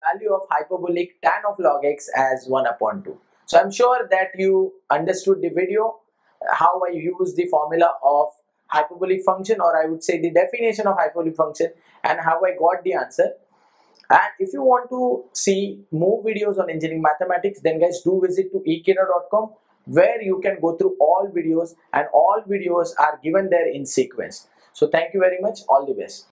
value of hyperbolic tan of log x as 1 upon 2. So I'm sure that you understood the video, how I use the formula of hyperbolic function, or I would say the definition of hyperbolic function, and how I got the answer. And if you want to see more videos on engineering mathematics, then guys, do visit to ekeeda.com, where you can go through all videos, and all videos are given there in sequence. So thank you very much. All the best.